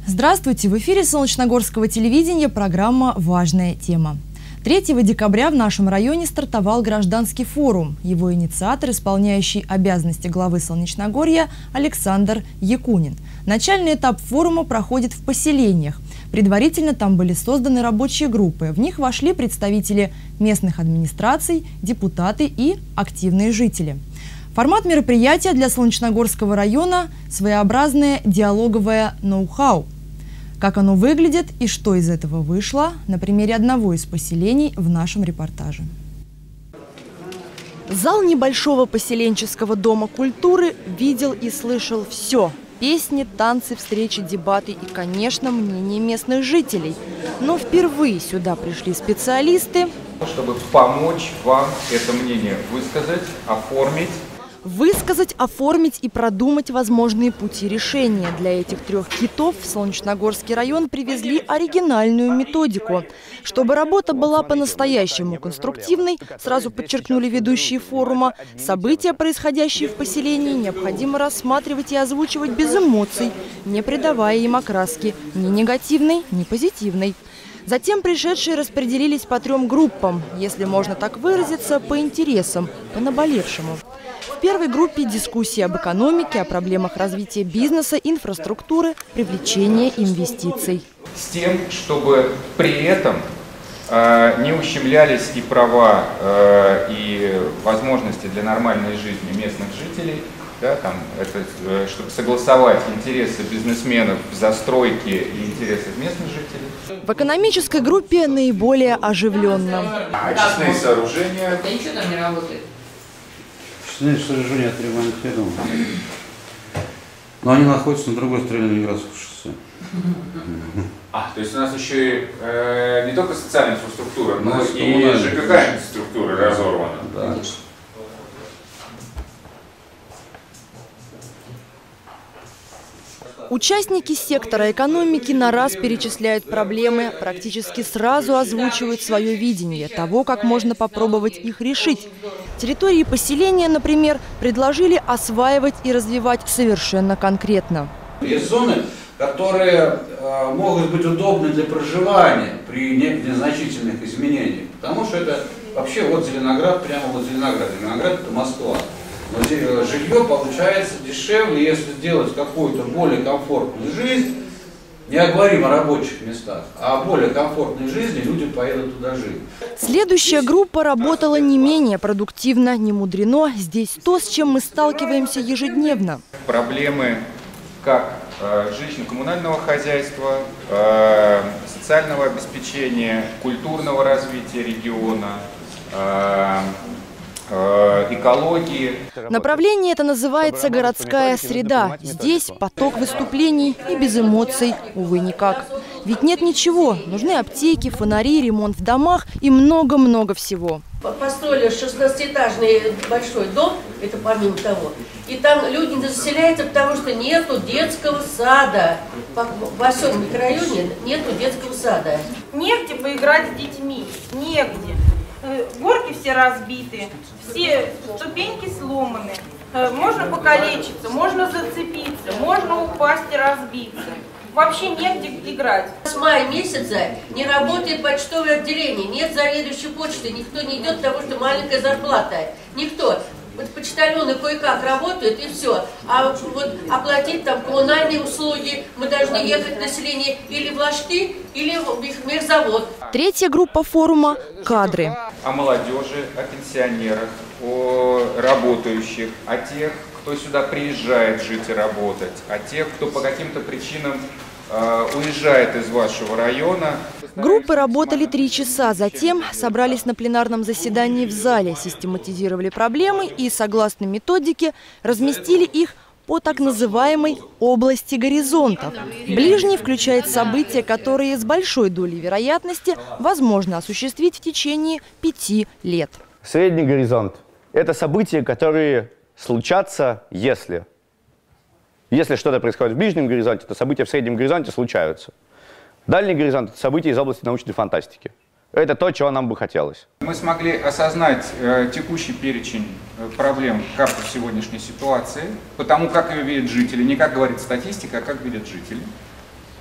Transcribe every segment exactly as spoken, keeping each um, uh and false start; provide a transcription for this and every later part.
Здравствуйте! В эфире Солнечногорского телевидения программа «Важная тема». третьего декабря в нашем районе стартовал гражданский форум. Его инициатор, исполняющий обязанности главы Солнечногорья Александр Якунин. Начальный этап форума проходит в поселениях. Предварительно там были созданы рабочие группы. В них вошли представители местных администраций, депутаты и активные жители. Формат мероприятия для Солнечногорского района – своеобразное диалоговое ноу-хау. Как оно выглядит и что из этого вышло, на примере одного из поселений в нашем репортаже. Зал небольшого поселенческого дома культуры видел и слышал все. Песни, танцы, встречи, дебаты и, конечно, мнение местных жителей. Но впервые сюда пришли специалисты, чтобы помочь вам это мнение высказать, оформить. Высказать, оформить и продумать возможные пути решения. Для этих трех китов в Солнечногорский район привезли оригинальную методику. Чтобы работа была по-настоящему конструктивной, сразу подчеркнули ведущие форума, события, происходящие в поселении, необходимо рассматривать и озвучивать без эмоций, не придавая им окраски ни негативной, ни позитивной. Затем пришедшие распределились по трем группам, если можно так выразиться, по интересам, по наболевшему. В первой группе дискуссии об экономике, о проблемах развития бизнеса, инфраструктуры, привлечения инвестиций. С тем, чтобы при этом э, не ущемлялись и права, э, и возможности для нормальной жизни местных жителей, да, там, это, э, чтобы согласовать интересы бизнесменов в застройке и интересы местных жителей. В экономической группе наиболее оживленно. Очистные сооружения. Да ничего там не работает. Очистные сооружения отремонтированы. Но они находятся на другой стороне Ленинградского шоссе. А, то есть у нас еще и э, не только социальная инфраструктура, но и ЖКХ инфраструктура разорвана. Да. Участники сектора экономики на раз перечисляют проблемы, практически сразу озвучивают свое видение того, как можно попробовать их решить. Территории поселения, например, предложили осваивать и развивать совершенно конкретно. Есть зоны, которые э, могут быть удобны для проживания при незначительных изменениях, потому что это вообще вот Зеленоград, прямо вот Зеленоград. Зеленоград – это Москва. Но жилье получается дешевле, если сделать какую-то более комфортную жизнь. Не говорим о рабочих местах, а о более комфортной жизни, люди поедут туда жить. Следующая группа работала не менее продуктивно, не мудрено. Здесь то, с чем мы сталкиваемся ежедневно. Проблемы как э, жилищно-коммунального хозяйства, э, социального обеспечения, культурного развития региона, э, экологии. Направление это называется «Городская среда». Здесь поток выступлений и без эмоций, увы, никак. Ведь нет ничего. Нужны аптеки, фонари, ремонт в домах и много-много всего. Построили шестнадцатиэтажный большой дом, это помимо того. И там люди не заселяются, потому что нету детского сада. Во всем микрорайоне нету детского сада. Негде поиграть с детьми, негде. Горки все разбиты, все ступеньки сломаны. Можно покалечиться, можно зацепиться, можно упасть и разбиться. Вообще негде играть. С мая месяца не работает почтовое отделение, нет заведующей почты, никто не идет, потому что маленькая зарплата. Никто. Вот почтальоны кое-как работают и все. А вот оплатить там коммунальные услуги мы должны ехать население или в Лашты, или в мехзавод. Третья группа форума – кадры. О молодежи, о пенсионерах, о работающих, о тех, кто сюда приезжает жить и работать, о тех, кто по каким-то причинам э, уезжает из вашего района. Группы работали три часа, затем собрались на пленарном заседании в зале, систематизировали проблемы и, согласно методике, разместили их по так называемой области горизонтов. Ближний включает события, которые с большой долей вероятности возможно осуществить в течение пяти лет. Средний горизонт – это события, которые случатся, если. Если что-то происходит в ближнем горизонте, то события в среднем горизонте случаются. Дальний горизонт – это события из области научной фантастики. Это то, чего нам бы хотелось. Мы смогли осознать э, текущий перечень э, проблем, карту сегодняшней ситуации, потому как ее видят жители, не как говорит статистика, а как видят жители.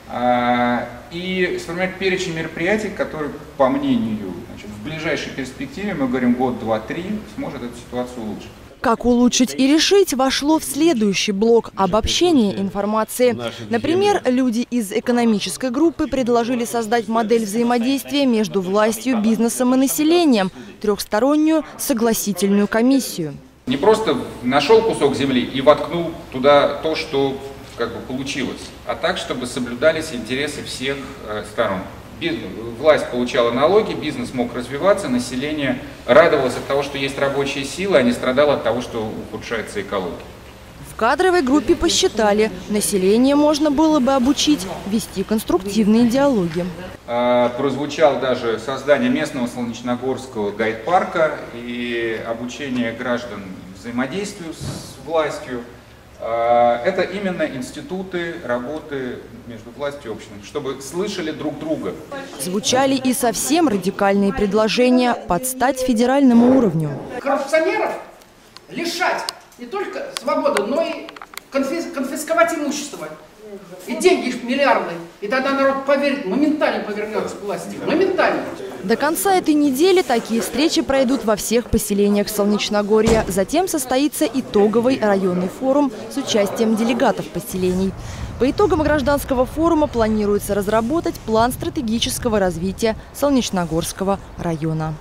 и сформировать перечень мероприятий, которые, по мнению, значит, в ближайшей перспективе, мы говорим год, два, три, сможет эту ситуацию улучшить. Как улучшить и решить вошло в следующий блок – обобщение информации. Например, люди из экономической группы предложили создать модель взаимодействия между властью, бизнесом и населением – трехстороннюю согласительную комиссию. Не просто нашел кусок земли и воткнул туда то, что как бы получилось, а так, чтобы соблюдались интересы всех э, сторон. Власть получала налоги, бизнес мог развиваться, население радовалось от того, что есть рабочие силы, а не страдало от того, что ухудшается экология. В кадровой группе посчитали, население можно было бы обучить вести конструктивные диалоги. А, прозвучало даже создание местного солнечногорского гайд-парка и обучение граждан взаимодействию с властью. Это именно институты работы между властью и обществом, чтобы слышали друг друга. Звучали и совсем радикальные предложения под стать федеральному уровню. Коррупционеров лишать не только свободы, но и конфис конфисковать имущество. И деньги миллиарды. И тогда народ поверит, моментально повернется к власти. Моментально. До конца этой недели такие встречи пройдут во всех поселениях Солнечногорья. Затем состоится итоговый районный форум с участием делегатов поселений. По итогам гражданского форума планируется разработать план стратегического развития Солнечногорского района.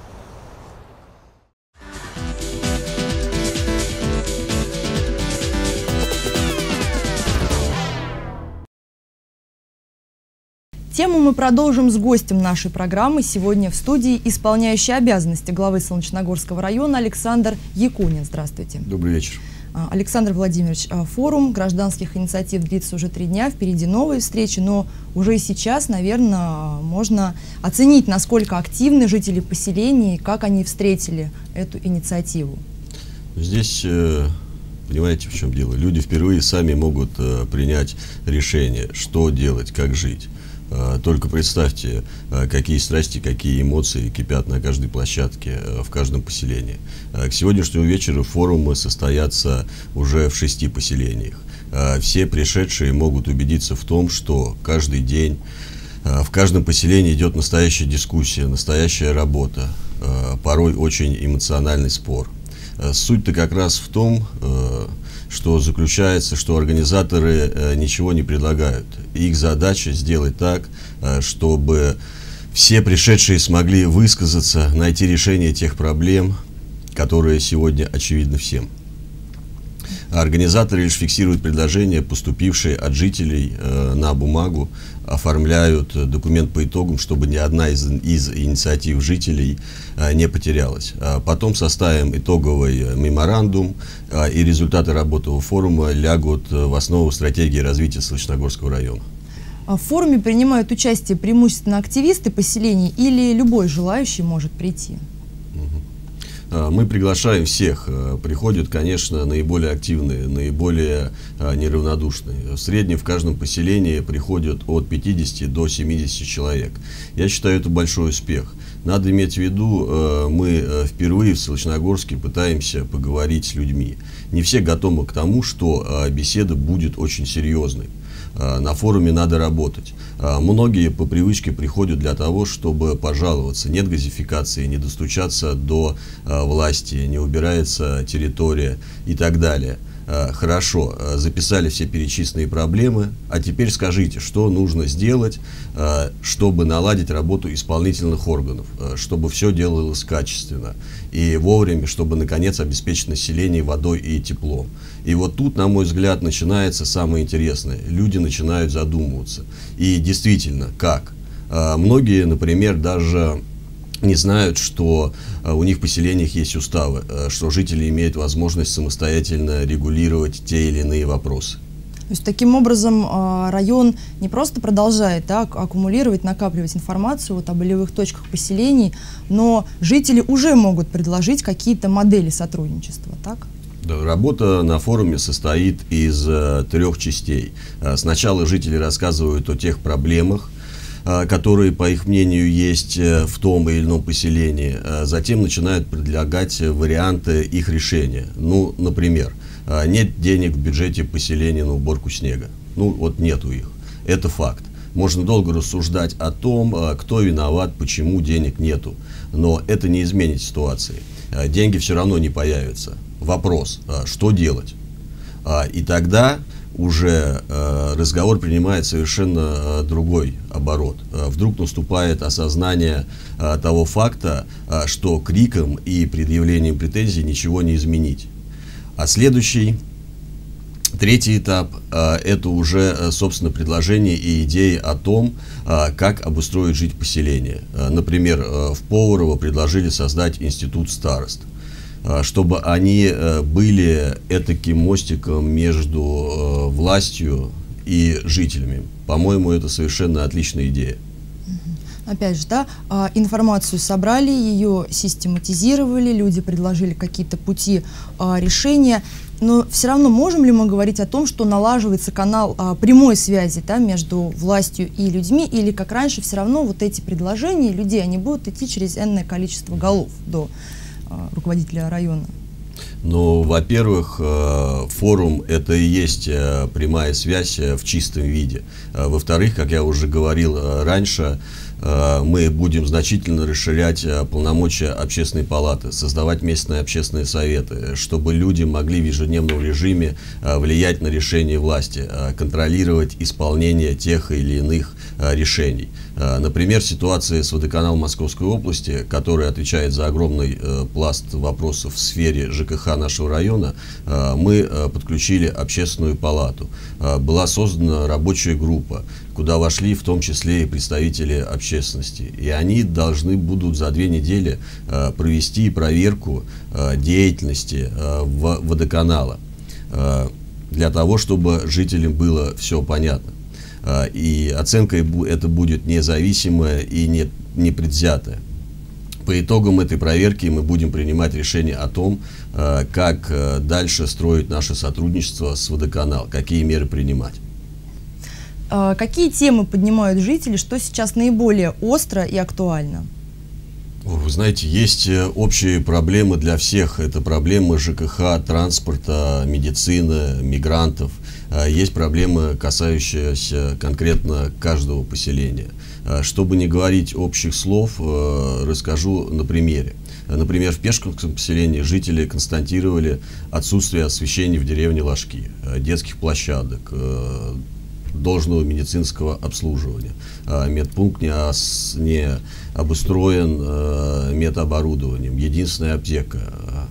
Тему мы продолжим с гостем нашей программы. Сегодня в студии исполняющий обязанности главы Солнечногорского района Александр Якунин. Здравствуйте. Добрый вечер. Александр Владимирович, форум гражданских инициатив длится уже три дня, впереди новые встречи, но уже и сейчас, наверное, можно оценить, насколько активны жители поселений, как они встретили эту инициативу. Здесь, понимаете, в чем дело? Люди впервые сами могут принять решение, что делать, как жить. Только представьте, какие страсти, какие эмоции кипят на каждой площадке, в каждом поселении. К сегодняшнему вечеру форумы состоятся уже в шести поселениях. Все пришедшие могут убедиться в том, что каждый день в каждом поселении идет настоящая дискуссия, настоящая работа, порой очень эмоциональный спор. Суть-то как раз в том, что заключается, что организаторы э, ничего не предлагают. Их задача сделать так, э, чтобы все пришедшие смогли высказаться, найти решение тех проблем, которые сегодня очевидны всем. А организаторы лишь фиксируют предложения, поступившие от жителей э, на бумагу, оформляют документ по итогам, чтобы ни одна из, из инициатив жителей э, не потерялась. А потом составим итоговый меморандум, э, и результаты работы форума лягут в основу стратегии развития Солнечногорского района. В форуме принимают участие преимущественно активисты поселений или любой желающий может прийти? Мы приглашаем всех. Приходят, конечно, наиболее активные, наиболее неравнодушные. В среднем в каждом поселении приходят от пятидесяти до семидесяти человек. Я считаю, это большой успех. Надо иметь в виду, мы впервые в Солнечногорске пытаемся поговорить с людьми. Не все готовы к тому, что беседа будет очень серьезной. На форуме надо работать. Многие по привычке приходят для того, чтобы пожаловаться. Нет газификации, не достучаться до власти, не убирается территория и так далее. Хорошо, записали все перечисленные проблемы, а теперь скажите, что нужно сделать, чтобы наладить работу исполнительных органов, чтобы все делалось качественно и вовремя, чтобы наконец обеспечить население водой и теплом. И вот тут, на мой взгляд, начинается самое интересное. Люди начинают задумываться. И действительно, как? Многие, например, даже не знают, что у них в поселениях есть уставы, что жители имеют возможность самостоятельно регулировать те или иные вопросы. То есть таким образом район не просто продолжает да, аккумулировать, накапливать информацию вот, о болевых точках поселений, но жители уже могут предложить какие-то модели сотрудничества, так? Да, работа на форуме состоит из э, трех частей. Сначала жители рассказывают о тех проблемах, которые, по их мнению, есть в том или ином поселении. Затем начинают предлагать варианты их решения. Ну, например, нет денег в бюджете поселения на уборку снега. Ну, вот нету их. Это факт. Можно долго рассуждать о том, кто виноват, почему денег нету. Но это не изменит ситуации. Деньги все равно не появятся. Вопрос, что делать? И тогда уже разговор принимает совершенно другой оборот. Вдруг наступает осознание того факта, что криком и предъявлением претензий ничего не изменить. А следующий, третий этап – это уже, собственно, предложение и идеи о том, как обустроить жить поселение. Например, в Поварово предложили создать институт старост, чтобы они были этаким мостиком между властью и жителями. По-моему, это совершенно отличная идея. Опять же, да, информацию собрали, ее систематизировали, люди предложили какие-то пути решения, но все равно можем ли мы говорить о том, что налаживается канал прямой связи, да, между властью и людьми, или, как раньше, все равно вот эти предложения людей, они будут идти через энное количество голов до руководителя района? Ну, во-первых, форум – это и есть прямая связь в чистом виде. Во-вторых, как я уже говорил раньше, мы будем значительно расширять полномочия общественной палаты, создавать местные общественные советы, чтобы люди могли в ежедневном режиме влиять на решения власти, контролировать исполнение тех или иных решений. Например, ситуация с водоканалом Московской области, который отвечает за огромный пласт вопросов в сфере ЖКХ нашего района, мы подключили общественную палату. Была создана рабочая группа, куда вошли в том числе и представители общественности. И они должны будут за две недели э, провести проверку э, деятельности э, водоканала, э, для того, чтобы жителям было все понятно. Э, и оценка это будет независимая и не, непредвзятая. По итогам этой проверки мы будем принимать решение о том, э, как э, дальше строить наше сотрудничество с водоканалом, какие меры принимать. Какие темы поднимают жители, что сейчас наиболее остро и актуально? Вы знаете, есть общие проблемы для всех. Это проблемы ЖКХ, транспорта, медицины, мигрантов. Есть проблемы, касающиеся конкретно каждого поселения. Чтобы не говорить общих слов, расскажу на примере. Например, в Пешковском поселении жители констатировали отсутствие освещения в деревне Ложки, детских площадок, должного медицинского обслуживания. Медпункт не, ос, не обустроен э, медоборудованием. Единственная аптека,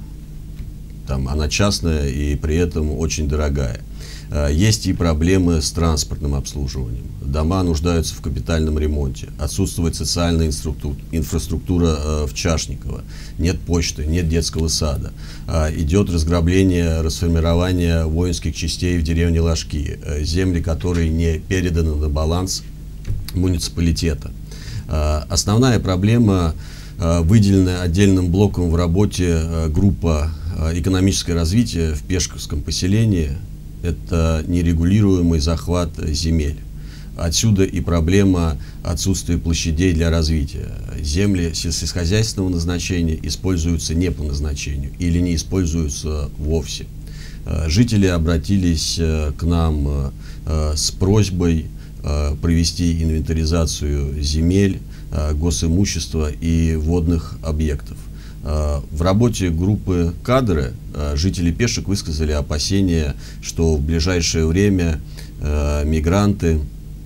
там, она частная и при этом очень дорогая. Есть и проблемы с транспортным обслуживанием. Дома нуждаются в капитальном ремонте. Отсутствует социальная инфраструктура в Чашниково. Нет почты, нет детского сада. Идет разграбление, расформирование воинских частей в деревне Ложки. Земли, которые не переданы на баланс муниципалитета. Основная проблема, выделенная отдельным блоком в работе группа «Экономическое развитие» в Пешковском поселении, это нерегулируемый захват земель. Отсюда и проблема отсутствия площадей для развития. Земли сельскохозяйственного назначения используются не по назначению или не используются вовсе. Жители обратились к нам с просьбой провести инвентаризацию земель, госимущества и водных объектов. В работе группы «Кадры» жители Пешек высказали опасения, что в ближайшее время мигранты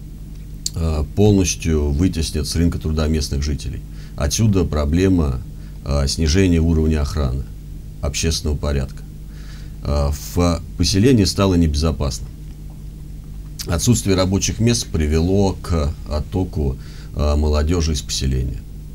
полностью вытеснят с рынка труда местных жителей. Отсюда проблема снижения уровня охраны общественного порядка. В поселении стало небезопасно. Отсутствие рабочих мест привело к оттоку молодежи из поселения.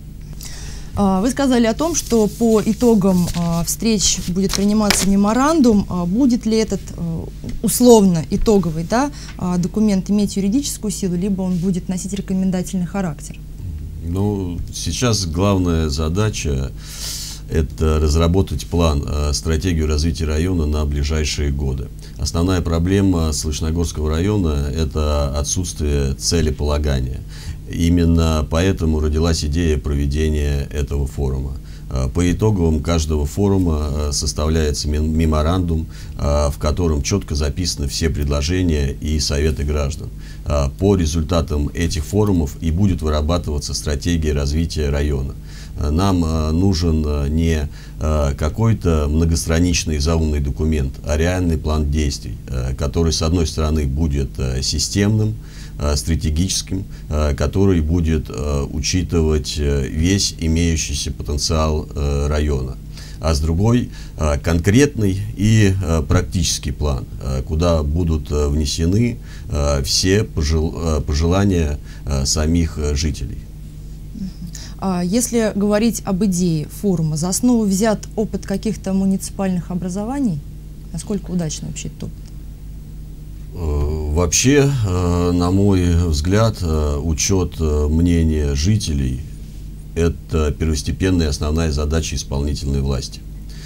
Вы сказали о том, что по итогам встреч будет приниматься меморандум. Будет ли этот условно итоговый, да, документ иметь юридическую силу, либо он будет носить рекомендательный характер? Ну, сейчас главная задача – это разработать план, стратегию развития района на ближайшие годы. Основная проблема Солнечногорского района – это отсутствие целеполагания. Именно поэтому родилась идея проведения этого форума. По итогам каждого форума составляется меморандум, в котором четко записаны все предложения и советы граждан. По результатам этих форумов и будет вырабатываться стратегия развития района. Нам нужен не какой-то многостраничный заумный документ, а реальный план действий, который, с одной стороны, будет системным, стратегическим, который будет учитывать весь имеющийся потенциал района, а с другой конкретный и практический план, куда будут внесены все пожелания самих жителей. Если говорить об идее форума, за основу взят опыт каких-то муниципальных образований? Насколько удачно вообще этот опыт? Вообще, на мой взгляд, учет мнения жителей – это первостепенная и основная задача исполнительной власти.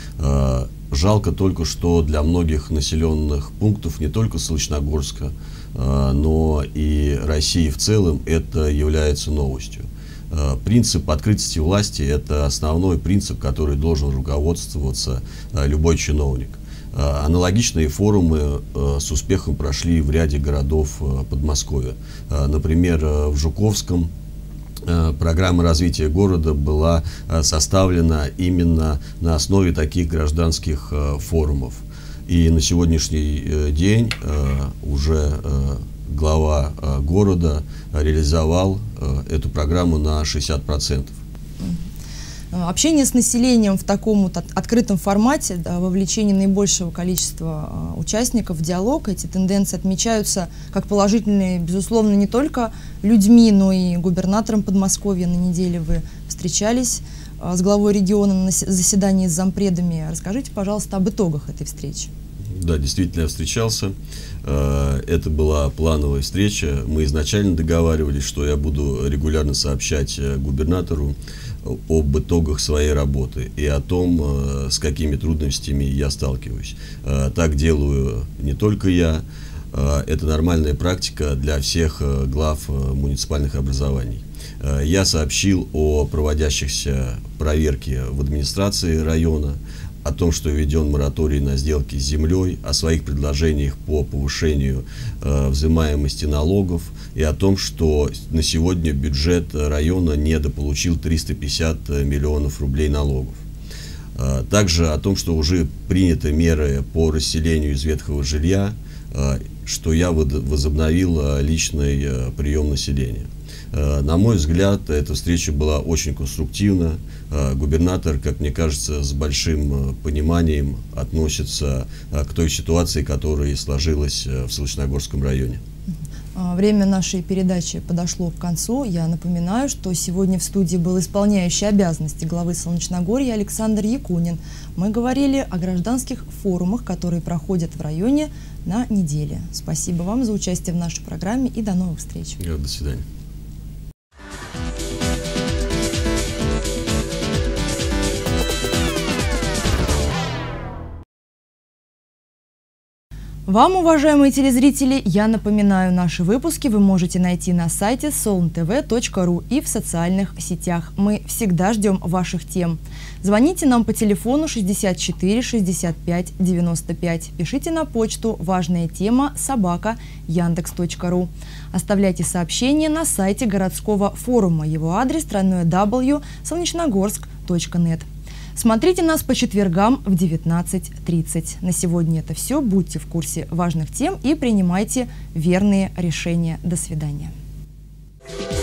Жалко только, что для многих населенных пунктов, не только Солнечногорска, но и России в целом, это является новостью. Принцип открытости власти – это основной принцип, который должен руководствоваться любой чиновник. Аналогичные форумы с успехом прошли в ряде городов Подмосковья. Например, в Жуковском программа развития города была составлена именно на основе таких гражданских форумов. И на сегодняшний день уже глава города реализовал эту программу на шестьдесят процентов. Общение с населением в таком вот открытом формате, да, вовлечение наибольшего количества участников в диалог, эти тенденции отмечаются как положительные, безусловно, не только людьми, но и губернатором Подмосковья. На неделе вы встречались с главой региона на заседании с зампредами. Расскажите, пожалуйста, об итогах этой встречи. Да, действительно, я встречался. Это была плановая встреча. Мы изначально договаривались, что я буду регулярно сообщать губернатору об итогах своей работы и о том, с какими трудностями я сталкиваюсь. Так делаю не только я, это нормальная практика для всех глав муниципальных образований. Я сообщил о проводящихся проверке в администрации района, о том, что введен мораторий на сделки с землей, о своих предложениях по повышению э, взимаемости налогов и о том, что на сегодня бюджет района недополучил триста пятьдесят миллионов рублей налогов. Э, также о том, что уже приняты меры по расселению из ветхого жилья, э, что я возобновил э, личный э, прием населения. На мой взгляд, эта встреча была очень конструктивна. Губернатор, как мне кажется, с большим пониманием относится к той ситуации, которая сложилась в Солнечногорском районе. Время нашей передачи подошло к концу. Я напоминаю, что сегодня в студии был исполняющий обязанности главы Солнечногорья Александр Якунин. Мы говорили о гражданских форумах, которые проходят в районе на неделе. Спасибо вам за участие в нашей программе и до новых встреч. До свидания. Вам, уважаемые телезрители, я напоминаю, наши выпуски вы можете найти на сайте солн тэ вэ точка ру и в социальных сетях. Мы всегда ждем ваших тем. Звоните нам по телефону шестьдесят четыре шестьдесят пять девяносто пять. Пишите на почту «Важная тема» собака яндекс точка ру. Оставляйте сообщения на сайте городского форума. Его адрес тройное дабл ю точка солнечногорск точка нет. Смотрите нас по четвергам в девятнадцать тридцать. На сегодня это все. Будьте в курсе важных тем и принимайте верные решения. До свидания.